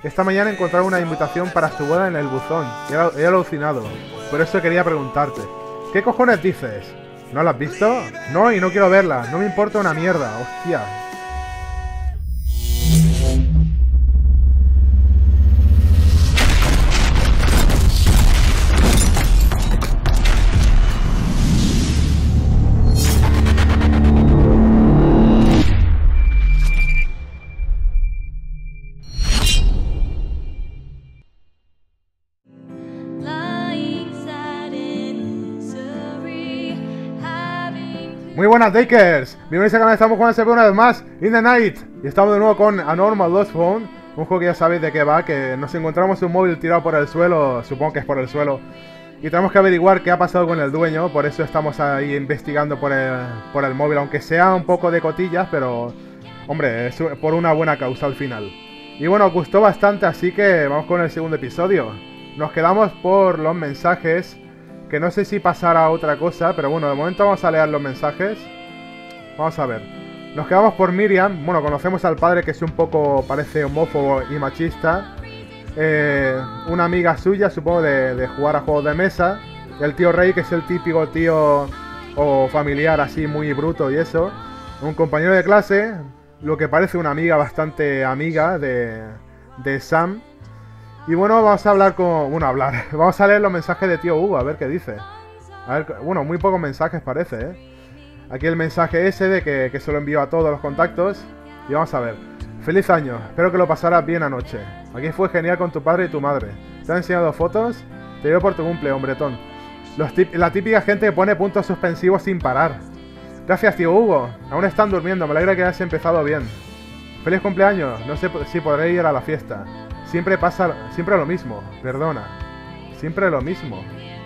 Esta mañana encontraron una invitación para su boda en el buzón. He alucinado. Por eso quería preguntarte. ¿Qué cojones dices? ¿No la has visto? No, y no quiero verla. No me importa una mierda. Hostia. Muy buenas, Dakers. Bienvenidos al canal. Estamos jugando una vez más In the Night. Y estamos de nuevo con Abnormal Lost Phone. Un juego que ya sabéis de qué va. Que nos encontramos un móvil tirado por el suelo. Supongo que es por el suelo. Y tenemos que averiguar qué ha pasado con el dueño. Por eso estamos ahí investigando por el móvil. Aunque sea un poco de cotillas. Pero, hombre, es por una buena causa al final. Y bueno, os gustó bastante. Así que vamos con el segundo episodio. Nos quedamos por los mensajes. Que no sé si pasará a otra cosa, pero bueno, de momento vamos a leer los mensajes. Vamos a ver. Nos quedamos por Miriam. Bueno, conocemos al padre que es un poco, parece homófobo y machista. Una amiga suya, supongo, de jugar a juegos de mesa. El tío Rey, que es el típico tío o familiar así muy bruto y eso. Un compañero de clase, lo que parece una amiga bastante amiga de Sam. Y bueno, vamos a hablar con... Vamos a leer los mensajes de tío Hugo, a ver qué dice. A ver, bueno, muy pocos mensajes parece, ¿eh? Aquí el mensaje ese de que se lo envío a todos los contactos. Y vamos a ver. Feliz año, espero que lo pasaras bien anoche. Aquí fue genial con tu padre y tu madre. ¿Te han enseñado fotos? Te veo por tu cumple, hombretón. La típica gente que pone puntos suspensivos sin parar. Gracias, tío Hugo. Aún están durmiendo, me alegra que hayas empezado bien. Feliz cumpleaños, no sé si podré ir a la fiesta. Siempre lo mismo, perdona. Siempre lo mismo.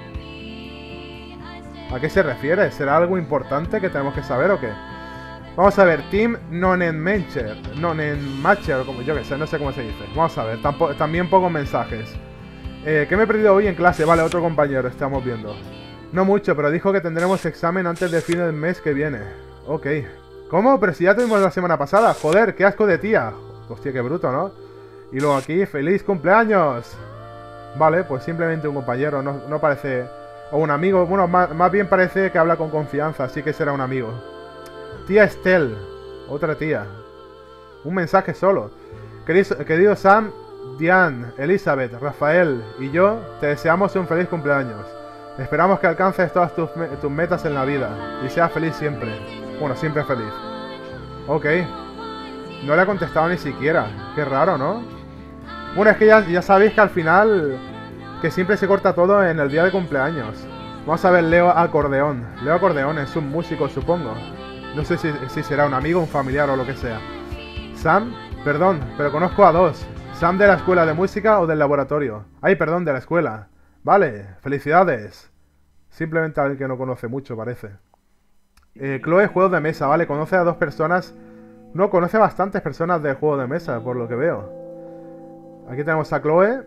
¿A qué se refiere? ¿Será algo importante que tenemos que saber o qué? Vamos a ver, Team Nonenmacher, como yo que sé, no sé cómo se dice. Vamos a ver, también pocos mensajes. ¿Qué me he perdido hoy en clase? Vale, otro compañero, estamos viendo. No mucho, pero dijo que tendremos examen antes del fin del mes que viene. Ok. ¿Cómo? Pero si ya tuvimos la semana pasada. Joder, qué asco de tía. Hostia, qué bruto, ¿no? Y luego aquí, ¡feliz cumpleaños! Vale, pues simplemente un compañero, no parece... O un amigo, bueno, más bien parece que habla con confianza, así que será un amigo. Tía Estelle, otra tía. Un mensaje solo. Querido Sam, Diane, Elizabeth, Rafael y yo, te deseamos un feliz cumpleaños. Esperamos que alcances todas tus metas en la vida y seas feliz siempre. Bueno, siempre feliz. Ok. No le ha contestado ni siquiera. Qué raro, ¿no? Bueno, es que ya sabéis que al final... Que siempre se corta todo en el día de cumpleaños. Vamos a ver Leo Acordeón. Leo Acordeón es un músico, supongo. No sé si será un amigo, un familiar o lo que sea. Sam, perdón, pero conozco a dos. Sam de la escuela de música o del laboratorio. Ay, perdón, de la escuela. Vale, felicidades. Simplemente alguien que no conoce mucho, parece. Chloe, juegos de mesa, vale, conoce a dos personas... No, conoce bastantes personas de juego de mesa, por lo que veo. Aquí tenemos a Chloe.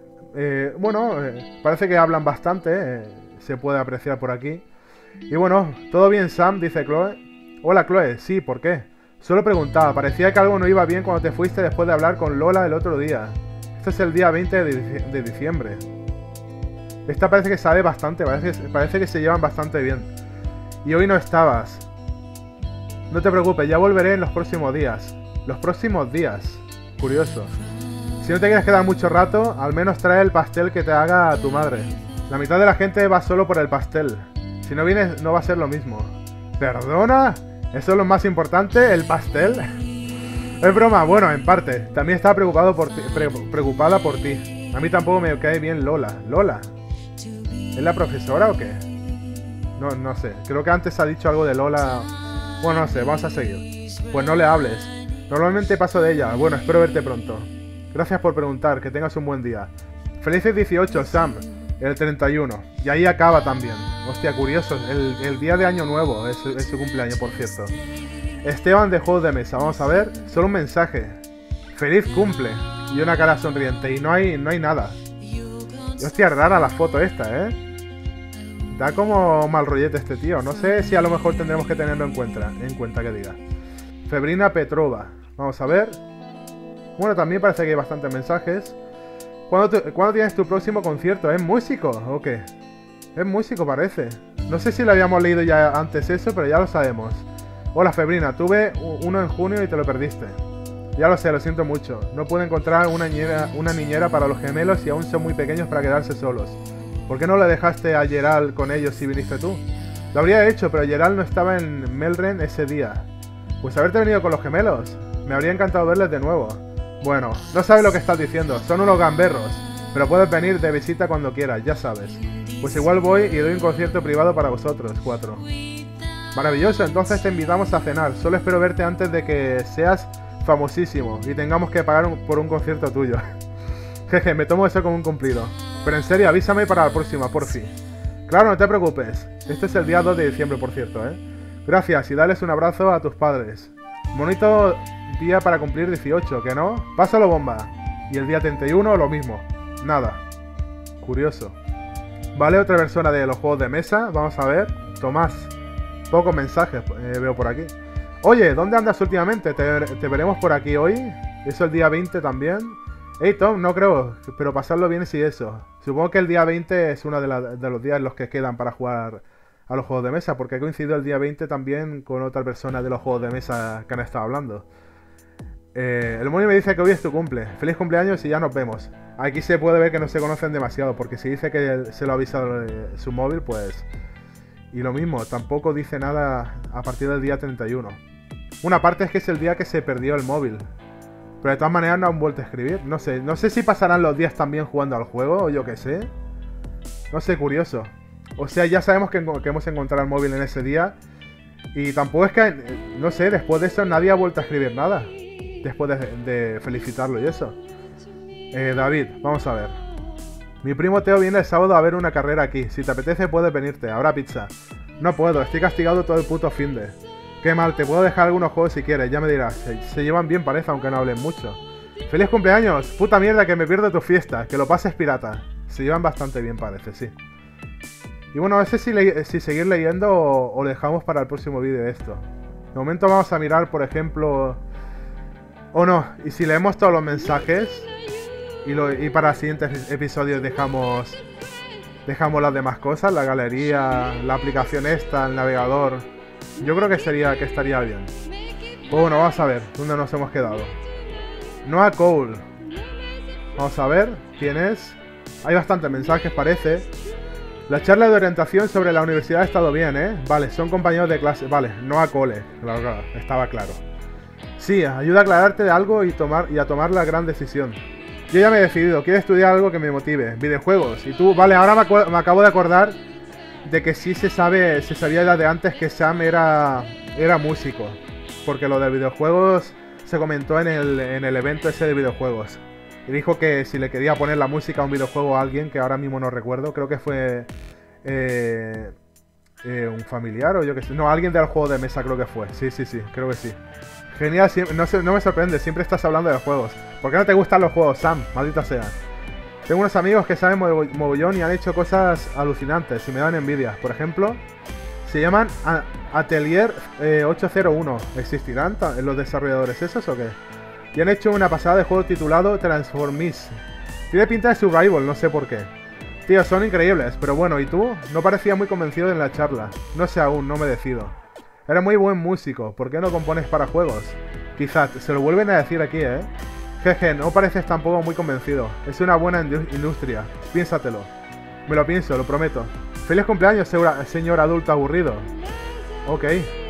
Parece que hablan bastante. Se puede apreciar por aquí. Y bueno, ¿todo bien, Sam? Dice Chloe. Hola, Chloe. Sí, ¿por qué? Solo preguntaba. Parecía que algo no iba bien cuando te fuiste después de hablar con Lola el otro día. Este es el día 20 de diciembre. Esta parece que sabe bastante. Parece que se llevan bastante bien. Y hoy no estabas. No te preocupes, ya volveré en los próximos días. Los próximos días. Curioso. Si no te quieres quedar mucho rato, al menos trae el pastel que te haga tu madre. La mitad de la gente va solo por el pastel. Si no vienes, no va a ser lo mismo. ¿Perdona? ¿Eso es lo más importante? ¿El pastel? Es broma, bueno, en parte. También estaba preocupada por ti. A mí tampoco me cae bien Lola. ¿Lola? ¿Es la profesora o qué? No sé. Creo que antes ha dicho algo de Lola... Bueno, no sé, vamos a seguir. Pues no le hables. Normalmente paso de ella. Bueno, espero verte pronto. Gracias por preguntar, que tengas un buen día. Felices 18, Sam. El 31. Y ahí acaba también. Hostia, curioso. El día de Año Nuevo es su cumpleaños, por cierto. Esteban de Juegos de Mesa. Vamos a ver. Solo un mensaje. Feliz cumple. Y una cara sonriente. Y no hay nada. Y hostia, rara la foto esta, ¿eh? Da como mal rollete este tío. No sé si a lo mejor tendremos que tenerlo en cuenta que diga. Febrina Petrova. Vamos a ver. Bueno, también parece que hay bastantes mensajes. ¿Cuándo tienes tu próximo concierto? ¿Es músico o qué? Es músico, parece. No sé si lo habíamos leído ya antes eso, pero ya lo sabemos. Hola, Febrina. Tuve uno en junio y te lo perdiste. Ya lo sé, lo siento mucho. No pude encontrar una niñera para los gemelos y aún son muy pequeños para quedarse solos. ¿Por qué no le dejaste a Gerald con ellos si viniste tú? Lo habría hecho, pero Gerald no estaba en Melren ese día. Pues haberte venido con los gemelos. Me habría encantado verles de nuevo. Bueno, no sabes lo que estás diciendo. Son unos gamberros. Pero puedes venir de visita cuando quieras, ya sabes. Pues igual voy y doy un concierto privado para vosotros, 4. Maravilloso, entonces te invitamos a cenar. Solo espero verte antes de que seas famosísimo y tengamos que pagar por un concierto tuyo. Jeje, me tomo eso como un cumplido. Pero en serio, avísame para la próxima, por fin. Claro, no te preocupes. Este es el día 2 de diciembre, por cierto, ¿eh? Gracias y dales un abrazo a tus padres. Bonito día para cumplir 18, ¿que no? Pásalo bomba. Y el día 31 lo mismo. Nada. Curioso. Vale, otra persona de los juegos de mesa. Vamos a ver. Tomás. Pocos mensajes veo por aquí. Oye, ¿dónde andas últimamente? ¿Te veremos por aquí hoy? ¿Eso el día 20 también? Hey Tom, no creo, pero pasarlo bien sí eso. Supongo que el día 20 es uno de los días en los que quedan para jugar a los juegos de mesa, porque he coincidido el día 20 también con otra persona de los juegos de mesa que han estado hablando. El Moni me dice que hoy es tu cumple. Feliz cumpleaños y ya nos vemos. Aquí se puede ver que no se conocen demasiado, porque si dice que se lo ha avisado su móvil, pues... Y lo mismo, tampoco dice nada a partir del día 31. Una parte es que es el día que se perdió el móvil. Pero de todas maneras no han vuelto a escribir. No sé si pasarán los días también jugando al juego, o yo qué sé. No sé, curioso. O sea, ya sabemos que hemos encontrado el móvil en ese día. Y tampoco es que, no sé, después de eso nadie ha vuelto a escribir nada. Después de felicitarlo y eso. David, vamos a ver. Mi primo Teo viene el sábado a ver una carrera aquí. Si te apetece puedes venirte, habrá pizza. No puedo, estoy castigado todo el puto finde. Qué mal, te puedo dejar algunos juegos si quieres, ya me dirás. Se llevan bien parece, aunque no hablen mucho. ¡Feliz cumpleaños! Puta mierda que me pierdo tu fiesta. Que lo pases pirata. Se llevan bastante bien parece, sí. Y bueno, no sé si seguir leyendo o lo dejamos para el próximo vídeo de esto. De momento vamos a mirar, por ejemplo... O no, y si leemos todos los mensajes... Y para siguientes episodios dejamos las demás cosas, la galería, la aplicación esta, el navegador. Yo creo que estaría bien. Pues bueno, vamos a ver dónde nos hemos quedado. Noah Cole. Vamos a ver quién es. Hay bastantes mensajes, parece. La charla de orientación sobre la universidad ha estado bien, ¿eh? Vale, son compañeros de clase. Vale, Noah Cole. Claro, estaba claro. Sí, ayuda a aclararte de algo y a tomar la gran decisión. Yo ya me he decidido, quiero estudiar algo que me motive, videojuegos. Y tú, vale, ahora me acabo de acordar de que sí se sabía ya de antes que Sam era músico. Porque lo de videojuegos se comentó en el evento ese de videojuegos. Y dijo que si le quería poner la música a un videojuego a alguien, que ahora mismo no recuerdo, creo que fue un familiar o yo que sé. No, alguien del juego de mesa creo que fue. Sí, creo que sí. Genial, no me sorprende, siempre estás hablando de los juegos. ¿Por qué no te gustan los juegos, Sam? Maldita sea. Tengo unos amigos que saben mogollón y han hecho cosas alucinantes y me dan envidia. Por ejemplo, se llaman Atelier 801. ¿Existirán los desarrolladores esos o qué? Y han hecho una pasada de juego titulado Transformis. Tiene pinta de Survival, no sé por qué. Tío, son increíbles, pero bueno, ¿y tú? No parecía muy convencido en la charla. No sé aún, no me decido. Eres muy buen músico, ¿por qué no compones para juegos? Quizás, se lo vuelven a decir aquí, ¿eh? Jeje, no pareces tampoco muy convencido. Es una buena industria, piénsatelo. Me lo pienso, lo prometo. ¡Feliz cumpleaños, señor adulto aburrido! Ok.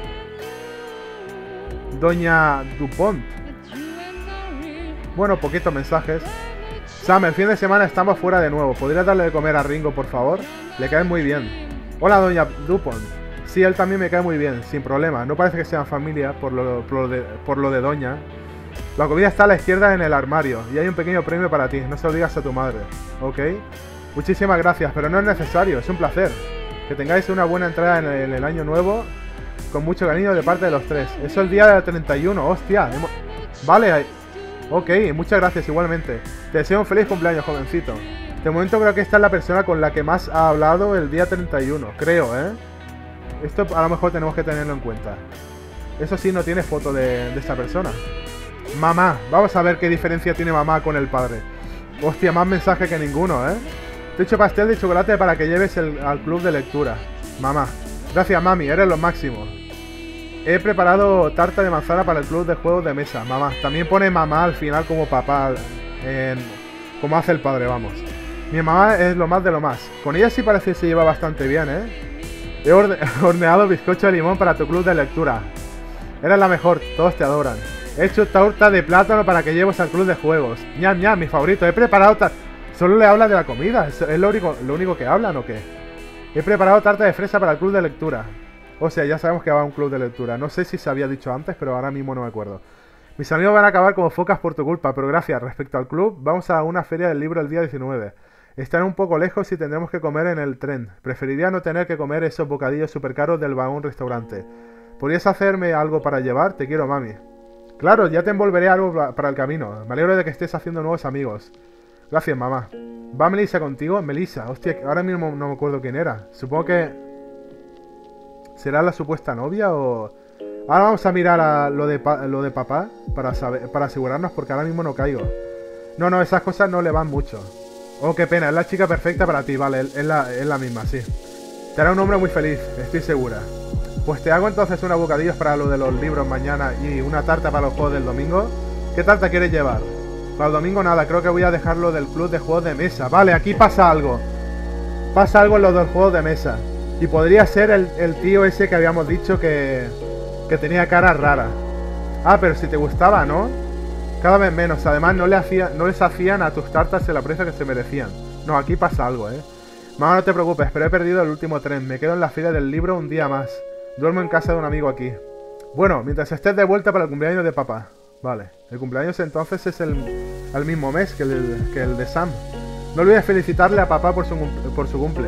Doña Dupont. Bueno, poquitos mensajes. Sam, el fin de semana estamos fuera de nuevo. ¿Podrías darle de comer a Ringo, por favor? Le cae muy bien. Hola, doña Dupont. Sí, él también me cae muy bien, sin problema. No parece que sean familia por lo de doña. La comida está a la izquierda en el armario y hay un pequeño premio para ti. No se lo digas a tu madre. Ok. Muchísimas gracias, pero no es necesario. Es un placer. Que tengáis una buena entrada en el año nuevo. Con mucho cariño de parte de los tres. Eso es el día del 31. Hostia. Vale. Ok, muchas gracias igualmente. Te deseo un feliz cumpleaños, jovencito. De momento creo que esta es la persona con la que más ha hablado el día 31. Creo, ¿eh? Esto a lo mejor tenemos que tenerlo en cuenta. Eso sí, no tiene foto de esta persona. Mamá. Vamos a ver qué diferencia tiene mamá con el padre. Hostia, más mensajes que ninguno, ¿eh? Te he hecho pastel de chocolate para que lleves al club de lectura. Mamá. Gracias, mami, eres lo máximo. He preparado tarta de manzana para el club de juegos de mesa. Mamá. También pone mamá al final como papá. Como hace el padre, vamos. Mi mamá es lo más de lo más. Con ella sí parece que se lleva bastante bien, ¿eh? He horneado bizcocho de limón para tu club de lectura. Eres la mejor, todos te adoran. He hecho torta de plátano para que lleves al club de juegos. Ñam, ñam, mi favorito. He preparado... Solo le habla de la comida. ¿Es lo único que hablan o qué? He preparado tarta de fresa para el club de lectura. O sea, ya sabemos que va a un club de lectura. No sé si se había dicho antes, pero ahora mismo no me acuerdo. Mis amigos van a acabar como focas por tu culpa, pero gracias. Respecto al club, vamos a una feria del libro el día 19. Están un poco lejos y tendremos que comer en el tren. Preferiría no tener que comer esos bocadillos súper caros del vagón restaurante. ¿Podrías hacerme algo para llevar? Te quiero, mami. Claro, ya te envolveré algo para el camino. Me alegro de que estés haciendo nuevos amigos. Gracias, mamá. ¿Va Melissa contigo? Melissa, hostia, ahora mismo no me acuerdo quién era. Supongo que... ¿será la supuesta novia o...? Ahora vamos a mirar lo de papá para asegurarnos, porque ahora mismo no caigo. No, esas cosas no le van mucho. Oh, qué pena, es la chica perfecta para ti, vale, es la misma, sí. Te hará un hombre muy feliz, estoy segura. Pues te hago entonces unos bocadillos para lo de los libros mañana y una tarta para los juegos del domingo. ¿Qué tarta quieres llevar? Para el domingo nada, creo que voy a dejarlo del club de juegos de mesa. Vale, aquí pasa algo. Pasa algo en los del juegos de mesa. Y podría ser el tío ese que habíamos dicho que tenía cara rara. Ah, pero si te gustaba, ¿no? Cada vez menos. Además, no les hacían a tus tartas el aprecio que se merecían. No, aquí pasa algo, ¿eh? Mamá, no te preocupes, pero he perdido el último tren. Me quedo en la feria del libro un día más. Duermo en casa de un amigo aquí. Bueno, mientras estés de vuelta para el cumpleaños de papá. Vale, el cumpleaños entonces es el mismo mes que el de Sam. No olvides felicitarle a papá por su cumple.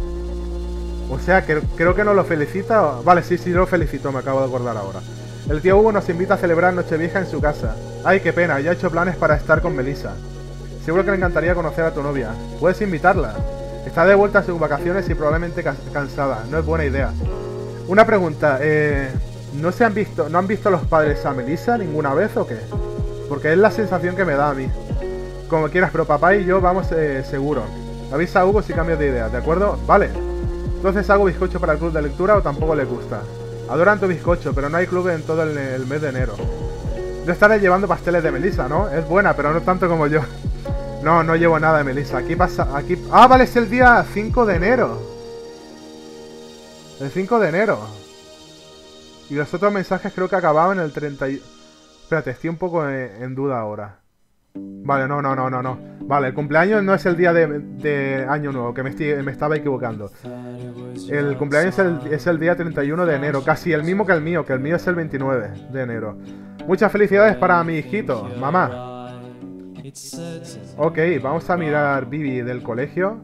O sea, creo que no lo felicita. Vale, sí, lo felicito, me acabo de acordar ahora. El tío Hugo nos invita a celebrar Nochevieja en su casa. Ay, qué pena, ya he hecho planes para estar con Melissa. Seguro que le encantaría conocer a tu novia. Puedes invitarla. Está de vuelta a sus vacaciones y probablemente cansada. No es buena idea. Una pregunta, ¿no han visto los padres a Melissa ninguna vez o qué? Porque es la sensación que me da a mí. Como quieras, pero papá y yo vamos seguro. Avisa a Hugo si cambias de idea, ¿de acuerdo? Vale. Entonces, ¿hago bizcocho para el club de lectura o tampoco le gusta? Adoran tu bizcocho, pero no hay club en todo el mes de enero. Yo estaré llevando pasteles de Melissa, ¿no? Es buena, pero no tanto como yo. No llevo nada de Melissa. Aquí pasa... Ah, vale, es el día 5 de enero. El 5 de enero. Y los otros mensajes creo que acababan en el 30 y... Espérate, estoy un poco en duda ahora. Vale, no. Vale, el cumpleaños no es el día de Año Nuevo, que me estaba equivocando. El cumpleaños es el día 31 de enero, casi el mismo que el mío es el 29 de enero. Muchas felicidades para mi hijito, mamá. Ok, vamos a mirar Vivi del colegio.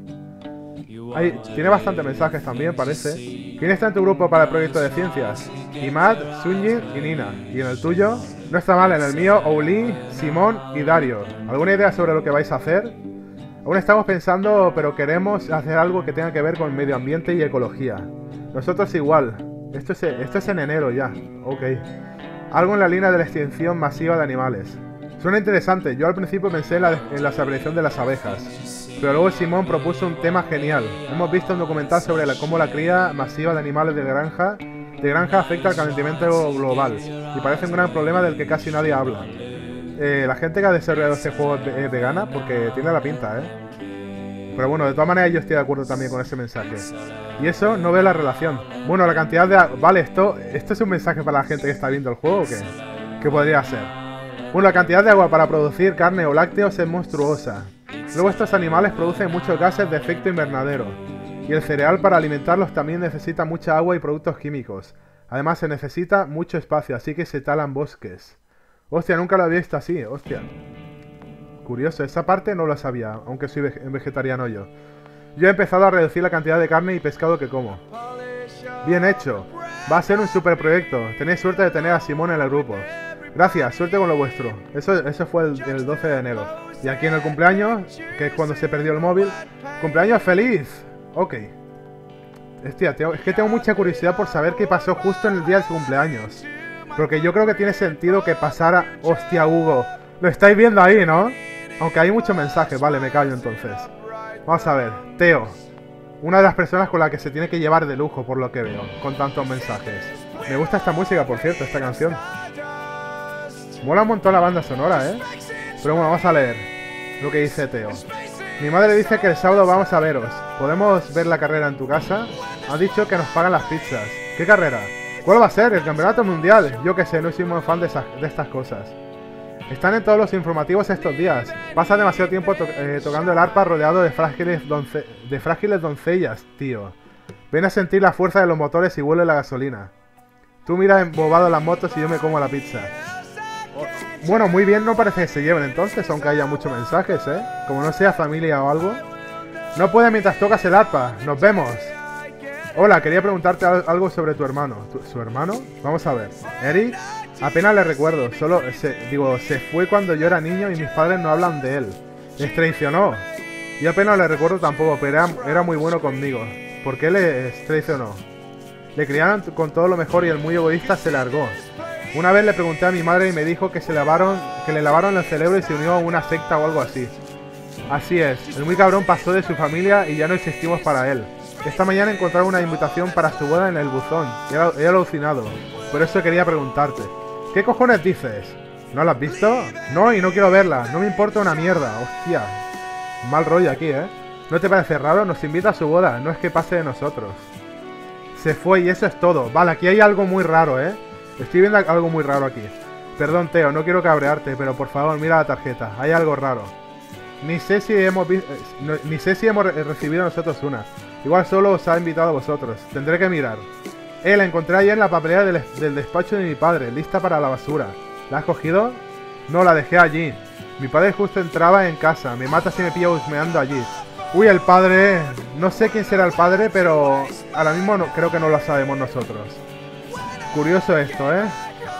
Tiene bastantes mensajes también, parece. ¿Quién está en tu grupo para el proyecto de ciencias? Imad, Sunji y Nina. ¿Y en el tuyo? No está mal, en el mío, Ouli, Simón y Dario. ¿Alguna idea sobre lo que vais a hacer? Aún estamos pensando, pero queremos hacer algo que tenga que ver con medio ambiente y ecología. Nosotros igual. Esto es en enero ya. Ok. Algo en la línea de la extinción masiva de animales. Suena interesante. Yo al principio pensé en la desaparición de las abejas. Pero luego Simón propuso un tema genial. Hemos visto un documental sobre cómo la cría masiva de animales de granja afecta al calentamiento global. Y parece un gran problema del que casi nadie habla. La gente que ha desarrollado este juego es vegana porque tiene la pinta, Pero bueno, de todas maneras yo estoy de acuerdo también con ese mensaje. Y eso, no veo la relación. Bueno, la cantidad de... Vale, ¿esto es un mensaje para la gente que está viendo el juego o qué? ¿Qué podría ser? Bueno, la cantidad de agua para producir carne o lácteos es monstruosa. Luego estos animales producen muchos gases de efecto invernadero. Y el cereal para alimentarlos también necesita mucha agua y productos químicos. Además se necesita mucho espacio, así que se talan bosques. Hostia, nunca lo había visto así, hostia. Curioso, esa parte no lo sabía, aunque soy vegetariano yo. Yo he empezado a reducir la cantidad de carne y pescado que como. Bien hecho. Va a ser un super proyecto. Tenéis suerte de tener a Simón en el grupo. Gracias, suerte con lo vuestro. Eso fue el 12 de enero. Y aquí en el cumpleaños, que es cuando se perdió el móvil. ¡Cumpleaños feliz! Ok. Hostia, es que tengo mucha curiosidad por saber qué pasó justo en el día de su cumpleaños. Porque yo creo que tiene sentido que pasara... Hostia, Hugo. Lo estáis viendo ahí, ¿no? Aunque hay muchos mensajes, vale, me callo entonces. Vamos a ver, Teo. Una de las personas con la que se tiene que llevar de lujo, por lo que veo, con tantos mensajes. Me gusta esta música, por cierto, esta canción. Mola un montón la banda sonora, ¿eh? Pero bueno, vamos a leer lo que dice Teo. Mi madre dice que el sábado vamos a veros. ¿Podemos ver la carrera en tu casa? Ha dicho que nos pagan las pizzas. ¿Qué carrera? ¿Cuál va a ser? ¿El campeonato mundial? Yo qué sé, no soy muy fan de estas cosas. Están en todos los informativos estos días. Pasa demasiado tiempo tocando el arpa rodeado de frágiles doncellas, tío. Ven a sentir la fuerza de los motores y huele la gasolina. Tú miras embobado las motos y yo me como la pizza. Bueno, muy bien no parece que se lleven entonces, aunque haya muchos mensajes, ¿eh? Como no sea familia o algo. No puedes mientras tocas el arpa. Nos vemos. Hola, quería preguntarte algo sobre tu hermano. ¿Su hermano? Vamos a ver. ¿Eric? Apenas le recuerdo. Se fue cuando yo era niño y mis padres no hablan de él. Les traicionó. Yo apenas le recuerdo tampoco, pero era muy bueno conmigo. ¿Por qué les traicionó? Le criaron con todo lo mejor y el muy egoísta se largó. Una vez le pregunté a mi madre y me dijo que le lavaron el cerebro y se unió a una secta o algo así. Así es, el muy cabrón pasó de su familia y ya no existimos para él. Esta mañana encontraron una invitación para su boda en el buzón. He alucinado. Por eso quería preguntarte. ¿Qué cojones dices? ¿No la has visto? No, y no quiero verla. No me importa una mierda. Hostia. Mal rollo aquí, ¿eh? ¿No te parece raro? Nos invita a su boda. No es que pase de nosotros. Se fue y eso es todo. Vale, aquí hay algo muy raro, ¿eh? Estoy viendo algo muy raro aquí. Perdón, Teo, no quiero cabrearte, pero por favor, mira la tarjeta. Hay algo raro. Ni sé si hemos recibido nosotros una. Igual solo os ha invitado a vosotros. Tendré que mirar. La encontré ayer en la papelera del despacho de mi padre, lista para la basura. ¿La has cogido? No, la dejé allí. Mi padre justo entraba en casa. Me mata si me pilla husmeando allí. Uy, el padre... No sé quién será el padre, pero... Ahora mismo creo que no lo sabemos nosotros. Curioso esto, ¿eh?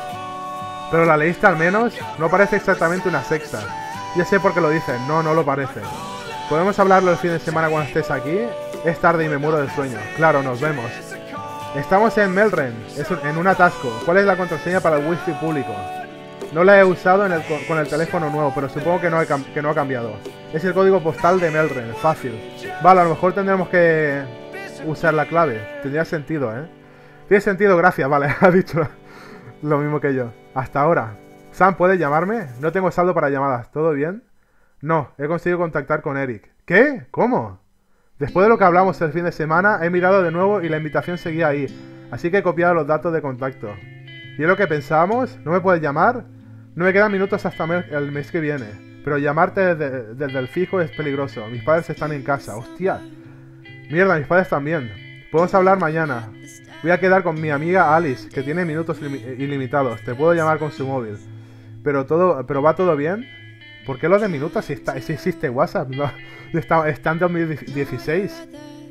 Pero la leíste al menos. No parece exactamente una secta. Ya sé por qué lo dices. No, no lo parece. ¿Podemos hablarlo el fin de semana cuando estés aquí? Es tarde y me muero del sueño. Claro, nos vemos. Estamos en Melren, en un atasco. ¿Cuál es la contraseña para el wifi público? No la he usado con el teléfono nuevo, pero supongo que no ha cambiado. Es el código postal de Melren, fácil. Vale, a lo mejor tendremos que usar la clave. Tendría sentido, ¿eh? Tiene sentido, gracias, vale, ha dicho lo mismo que yo. Hasta ahora. Sam, ¿puedes llamarme? No tengo saldo para llamadas, ¿todo bien? No, he conseguido contactar con Eric. ¿Qué? ¿Cómo? Después de lo que hablamos el fin de semana, he mirado de nuevo y la invitación seguía ahí, así que he copiado los datos de contacto. ¿Y es lo que pensábamos? ¿No me puedes llamar? No me quedan minutos hasta el mes que viene, pero llamarte desde el fijo es peligroso. Mis padres están en casa. ¡Hostia! Mierda, mis padres también. Podemos hablar mañana. Voy a quedar con mi amiga Alice, que tiene minutos ilimitados. Te puedo llamar con su móvil. ¿Pero va todo bien? ¿Por qué lo de minutos si existe WhatsApp? No, está en 2016.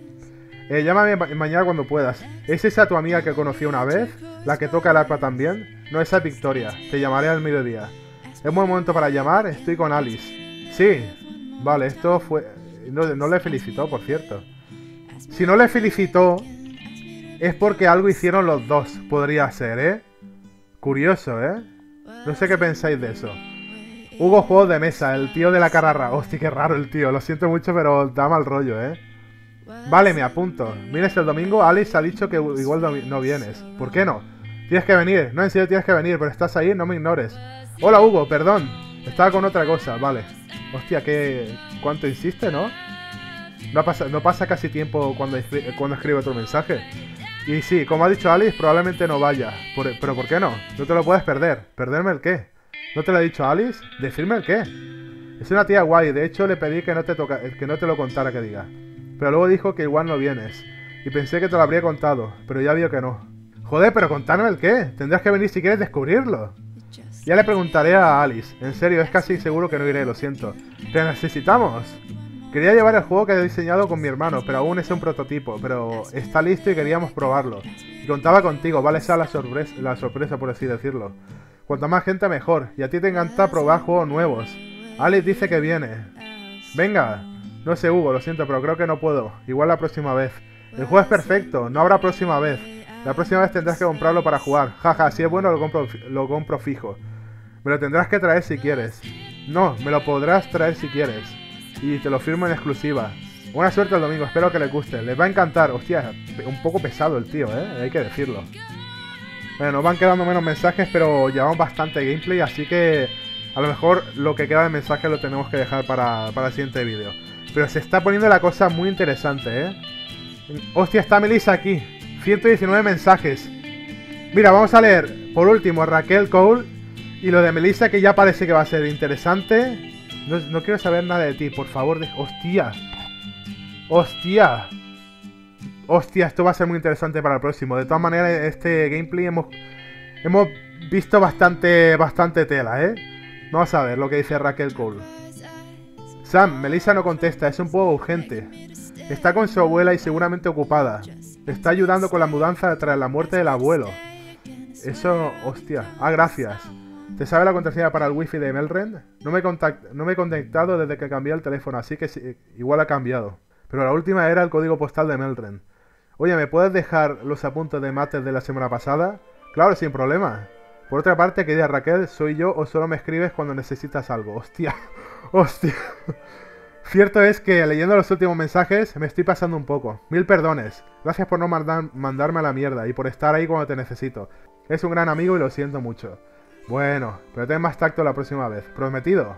Llámame mañana cuando puedas. ¿Es esa tu amiga que conocí una vez? ¿La que toca el arpa también? No, esa es Victoria. Te llamaré al mediodía. ¿Es buen momento para llamar? Estoy con Alice. Sí. Vale, esto fue... No le felicitó, por cierto. Si no le felicitó, es porque algo hicieron los dos. Podría ser, ¿eh? Curioso, ¿eh? No sé qué pensáis de eso. Hugo, juegos de mesa, el tío de la cara rara. Hostia, qué raro el tío. Lo siento mucho, pero da mal rollo, ¿eh? Vale, me apunto. ¿Vienes el domingo? Alice ha dicho que igual no vienes. ¿Por qué no? Tienes que venir. No, en serio tienes que venir, pero estás ahí, no me ignores. Hola, Hugo, perdón. Estaba con otra cosa, vale. Hostia, ¿cuánto insiste, no? No pasa casi tiempo cuando escribe otro mensaje. Y sí, como ha dicho Alice, probablemente no vaya. ¿Pero por qué no? No te lo puedes perder. ¿Perderme el qué? ¿No te lo ha dicho Alice? ¿Decirme el qué? Es una tía guay. De hecho, le pedí que no te lo contara, que diga. Pero luego dijo que igual no vienes. Y pensé que te lo habría contado, pero ya vio que no. Joder, pero contarme el qué. Tendrás que venir si quieres descubrirlo. Ya le preguntaré a Alice. En serio, es casi seguro que no iré, lo siento. ¡Te necesitamos! Quería llevar el juego que he diseñado con mi hermano, pero aún es un prototipo. Pero está listo y queríamos probarlo. Y contaba contigo, vale, esa la sorpresa, por así decirlo. Cuanta más gente mejor. Y a ti te encanta probar juegos nuevos. Alice dice que viene. Venga. No sé, Hugo, lo siento, pero creo que no puedo. Igual la próxima vez. El juego es perfecto, no habrá próxima vez. La próxima vez tendrás que comprarlo para jugar. Jaja, si es bueno lo compro fijo. Me lo tendrás que traer si quieres. No, me lo podrás traer si quieres. Y te lo firmo en exclusiva. Buena suerte el domingo, espero que les guste. Les va a encantar. Hostia, un poco pesado el tío, hay que decirlo. Bueno, nos van quedando menos mensajes, pero llevamos bastante gameplay, así que a lo mejor lo que queda de mensajes lo tenemos que dejar para el siguiente vídeo. Pero se está poniendo la cosa muy interesante, Hostia, está Melissa aquí. 119 mensajes. Mira, vamos a leer por último a Raquel Cole. Y lo de Melissa, que ya parece que va a ser interesante. No quiero saber nada de ti, por favor. Hostia. Hostia. Hostia, esto va a ser muy interesante para el próximo. De todas maneras, este gameplay hemos visto bastante tela, Vamos a ver lo que dice Raquel Cole. Sam, Melissa no contesta, es un poco urgente. Está con su abuela y seguramente ocupada. Está ayudando con la mudanza tras la muerte del abuelo. Eso, hostia. Ah, gracias. ¿Te sabe la contraseña para el wifi de Melrend? No me he conectado desde que cambié el teléfono, así que sí, igual ha cambiado. Pero la última era el código postal de Melrend. Oye, ¿me puedes dejar los apuntes de mates de la semana pasada? Claro, sin problema. Por otra parte, querida Raquel, ¿soy yo o solo me escribes cuando necesitas algo? Hostia, hostia. Cierto es que leyendo los últimos mensajes me estoy pasando un poco. 1000 perdones. Gracias por no mandarme a la mierda y por estar ahí cuando te necesito. Eres un gran amigo y lo siento mucho. Bueno, pero ten más tacto la próxima vez. ¿Prometido?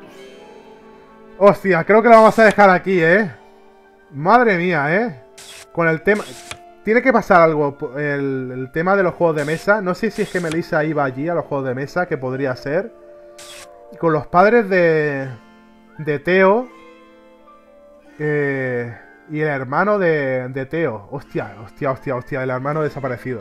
Hostia, creo que lo vamos a dejar aquí, Madre mía, Con el tema... Tiene que pasar algo, el tema de los juegos de mesa. No sé si es que Melissa iba allí a los juegos de mesa, que podría ser. Y con los padres de Teo. Y el hermano de Teo. Hostia, el hermano desaparecido.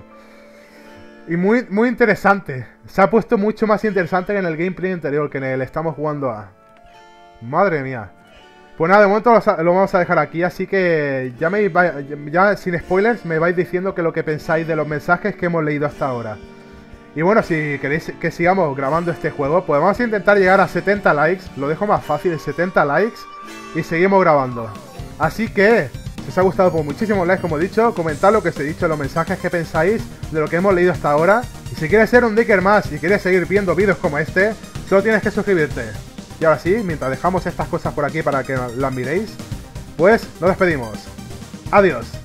Y muy interesante. Se ha puesto mucho más interesante que en el gameplay anterior, que en el estamos jugando a... Madre mía. Pues nada, de momento lo vamos a dejar aquí, así que ya sin spoilers me vais diciendo que lo que pensáis de los mensajes que hemos leído hasta ahora. Y bueno, si queréis que sigamos grabando este juego, pues vamos a intentar llegar a 70 likes. Lo dejo más fácil, 70 likes. Y seguimos grabando. Así que, si os ha gustado, pues muchísimos likes, como he dicho. Comentad lo que os he dicho, los mensajes que pensáis de lo que hemos leído hasta ahora. Y si quieres ser un Dicker más y quieres seguir viendo vídeos como este, solo tienes que suscribirte. Y ahora sí, mientras dejamos estas cosas por aquí para que las miréis, pues nos despedimos. Adiós.